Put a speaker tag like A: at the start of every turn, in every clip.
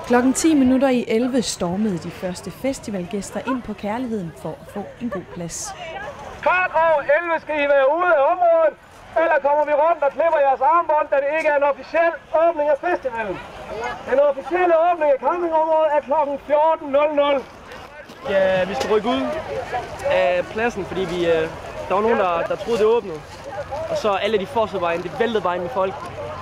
A: Klokken 10:10 stormede de første festivalgæster ind på Kærligheden for at få en god plads.
B: 11:15 skal I være ude af området, eller kommer vi rundt og klipper jeres armbånd, da det ikke er en officiel åbning af festivalen. Den officielle åbning af campingområdet er klokken 14:00.
C: Ja, vi skal rykke ud af pladsen, fordi der var nogen, der troede, det åbnede. Og så alle de fortsætte vejen, det væltede vejen med folk.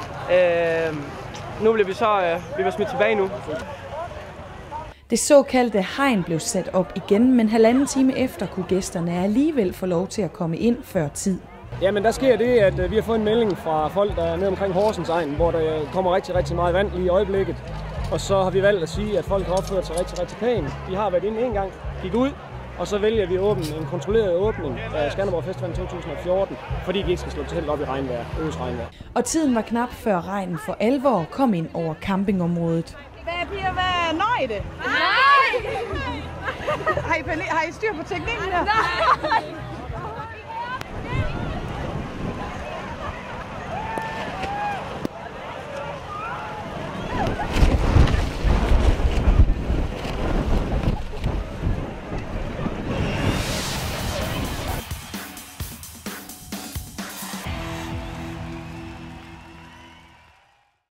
C: Nu bliver vi smidt tilbage nu.
A: Det såkaldte hegn blev sat op igen, men 1,5 time efter kunne gæsterne alligevel få lov til at komme ind før tid.
D: Jamen der sker det, at vi har fået en melding fra folk, der er nede omkring Horsens egn, hvor der kommer rigtig meget vand lige i øjeblikket. Og så har vi valgt at sige, at folk har opført sig rigtig pænt. De har været inde en gang, gik ud, og så vælger vi at åbne en kontrolleret åbning af Skanderborg Festival 2014, fordi de ikke skal slå telt op i regnvejr, øvesregnvejr.
A: Og tiden var knap før regnen for alvor kom ind over campingområdet.
E: Hvad er nøjde? Nej! Har I styr på teknikken her? Nej!